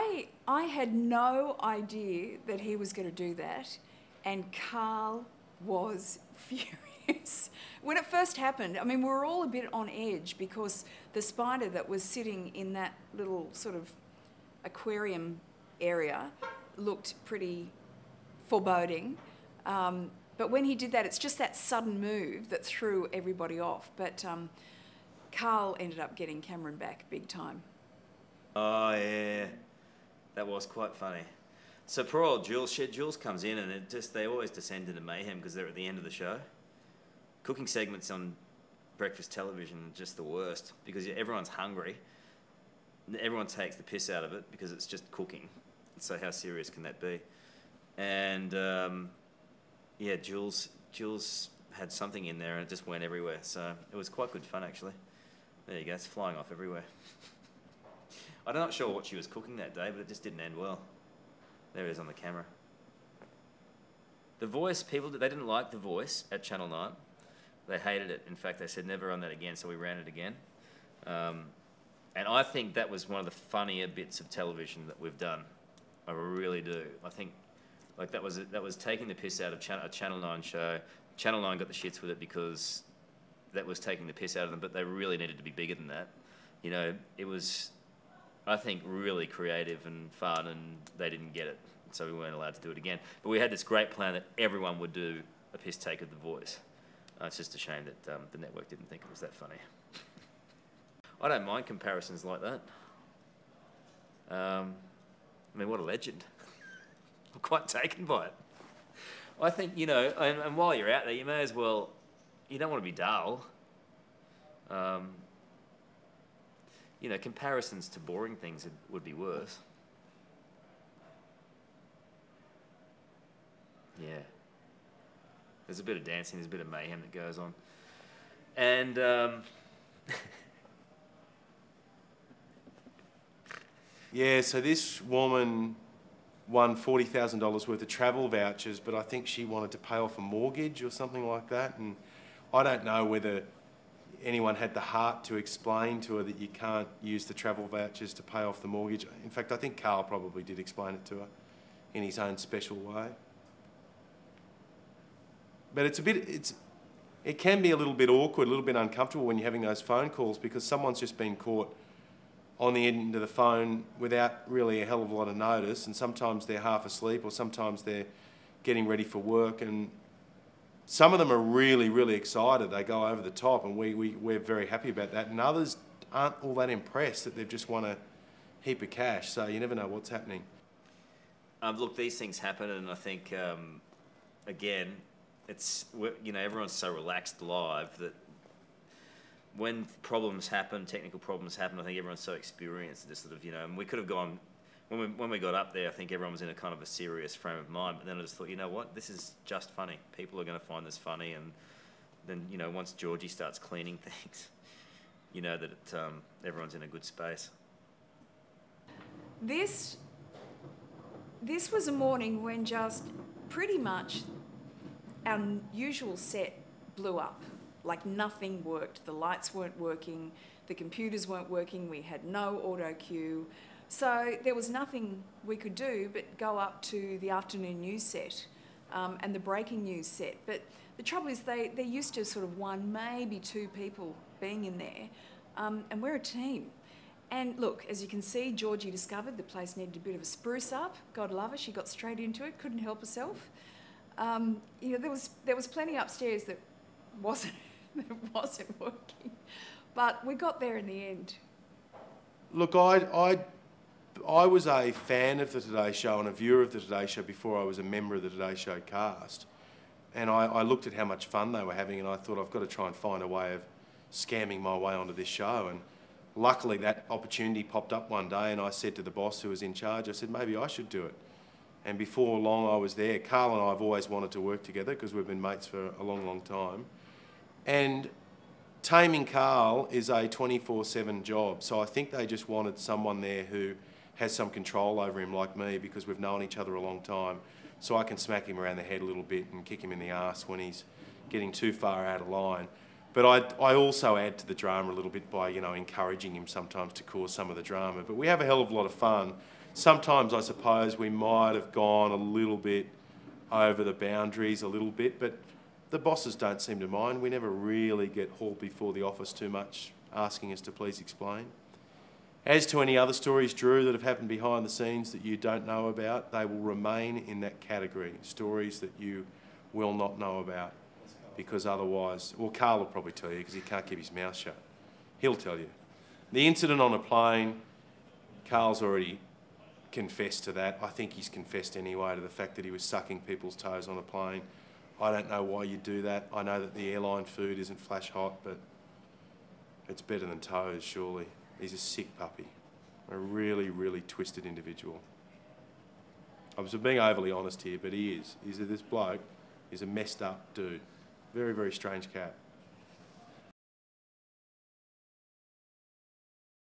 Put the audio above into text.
I had no idea that he was going to do that, and Carl was furious. When it first happened, I mean, we were all a bit on edge because the spider that was sitting in that little sort of aquarium area looked pretty foreboding. But when he did that, it's just that sudden move that threw everybody off. But Carl ended up getting Cameron back big time. Oh, yeah. That was quite funny. So poor old Jules, Jules comes in and they always descend into mayhem because they're at the end of the show. Cooking segments on breakfast television are just the worst because everyone's hungry. Everyone takes the piss out of it because it's just cooking. So how serious can that be? And yeah, Jules had something in there and it just went everywhere. So it was quite good fun actually. There you go, it's flying off everywhere. I'm not sure what she was cooking that day, but it just didn't end well. There it is on the camera. The Voice, people, they didn't like The Voice at Channel 9. They hated it. In fact, they said never run that again, so we ran it again. And I think that was one of the funnier bits of television that we've done. I really do. I think like that was taking the piss out of a Channel 9 show. Channel 9 got the shits with it because that was taking the piss out of them, but they really needed to be bigger than that. You know, it was, I think, really creative and fun, and they didn't get it, so we weren't allowed to do it again. But we had this great plan that everyone would do a piss take of The Voice. It's just a shame that the network didn't think it was that funny. I don't mind comparisons like that. I mean, what a legend. I'm quite taken by it. I think, you know, and while you're out there, you may as well, you don't want to be dull. You know, comparisons to boring things would be worse. Yeah. There's a bit of dancing, there's a bit of mayhem that goes on. And yeah, so this woman won $40,000 worth of travel vouchers, but I think she wanted to pay off a mortgage or something like that. And I don't know whether anyone had the heart to explain to her that you can't use the travel vouchers to pay off the mortgage. In fact, I think Carl probably did explain it to her in his own special way. But it can be a little bit awkward, a little bit uncomfortable when you're having those phone calls because someone's just been caught on the end of the phone without really a hell of a lot of notice, and sometimes they're half asleep or sometimes they're getting ready for work, and some of them are really, really excited. They go over the top, and we're very happy about that, and others aren't all that impressed that they've just won a heap of cash, so you never know what's happening. Look, these things happen, and I think, again, it's, you know, everyone's so relaxed live that when problems happen, technical problems happen, I think everyone's so experienced that sort of, you know, and we could have gone, when we got up there, I think everyone was in a kind of a serious frame of mind, but then I just thought, you know what, this is just funny. People are going to find this funny, and then, you know, once Georgie starts cleaning things, you know that everyone's in a good space. This was a morning when just pretty much our usual set blew up. Like nothing worked. The lights weren't working, the computers weren't working, we had no auto cue. So there was nothing we could do but go up to the afternoon news set and the breaking news set. But the trouble is they're used to sort of one, maybe two people being in there, and we're a team. And look, as you can see, Georgie discovered the place needed a bit of a spruce up. God love her, she got straight into it, couldn't help herself. You know, there was plenty upstairs that wasn't working, but we got there in the end. Look, I was a fan of the Today Show and a viewer of the Today Show before I was a member of the Today Show cast, and I looked at how much fun they were having, and I thought I've got to try and find a way of scamming my way onto this show. And luckily that opportunity popped up one day, and I said to the boss who was in charge, I said, maybe I should do it. And before long I was there. Carl and I have always wanted to work together because we've been mates for a long, long time. And taming Carl is a 24/7 job, so I think they just wanted someone there who has some control over him like me because we've known each other a long time, so I can smack him around the head a little bit and kick him in the arse when he's getting too far out of line. But I also add to the drama a little bit by, you know, encouraging him sometimes to cause some of the drama. But we have a hell of a lot of fun. sometimes I suppose we might have gone a little bit over the boundaries a little bit, but the bosses don't seem to mind. We never really get hauled before the office too much, asking us to please explain. As to any other stories, Drew, that have happened behind the scenes that you don't know about, they will remain in that category, stories that you will not know about, because otherwise, well, Carl will probably tell you because he can't keep his mouth shut. He'll tell you. The incident on a plane, Carl's already confessed to that. I think he's confessed anyway to the fact that he was sucking people's toes on a plane. I don't know why you do that. I know that the airline food isn't flash hot, but it's better than toes, surely. He's a sick puppy, a really, really twisted individual. I was being overly honest here, but he is. This bloke is a messed up dude. Very, very strange cat.